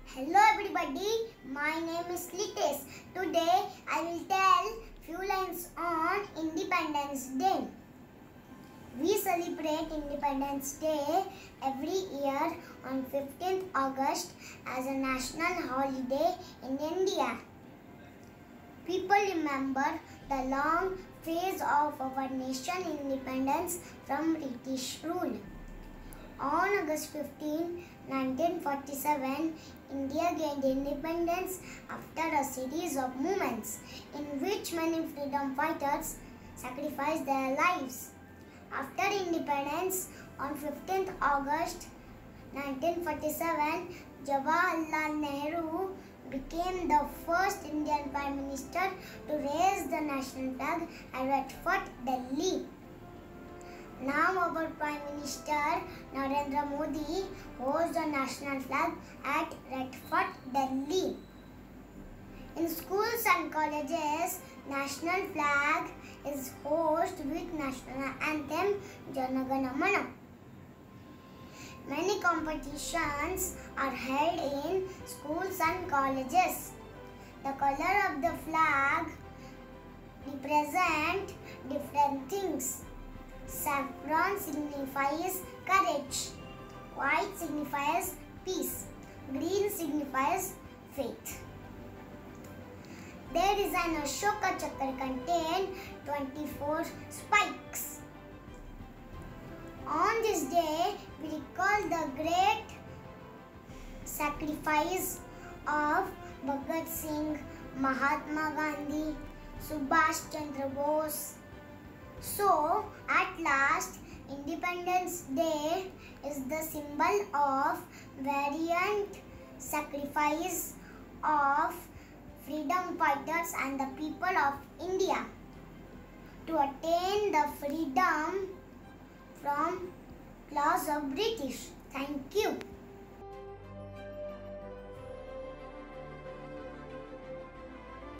Hello everybody, my name is Litesh. Today I will tell few lines on Independence Day. We celebrate Independence Day every year on 15th August as a national holiday in India. People remember the long phase of our nation independence from British rule. On August 15, 1947, India gained independence after a series of movements in which many freedom fighters sacrificed their lives. After independence, on 15th August 1947, Jawaharlal Nehru became the first Indian Prime Minister to raise the national flag at Red Fort, Delhi. Now our Prime Minister Narendra Modi holds the national flag at Red Fort, Delhi. In schools and colleges, national flag is hoisted with national anthem Jana Gana Mana. Many competitions are held in schools and colleges. The color of the flag represents different things. Saffron signifies courage, white signifies peace, green signifies faith. Their design Ashoka Chakra contains 24 spikes. On this day, we recall the great sacrifice of Bhagat Singh, Mahatma Gandhi, Subhash Chandra Bose. So, at last, Independence Day is the symbol of valiant sacrifice of freedom fighters and the people of India to attain the freedom from claws of British. Thank you.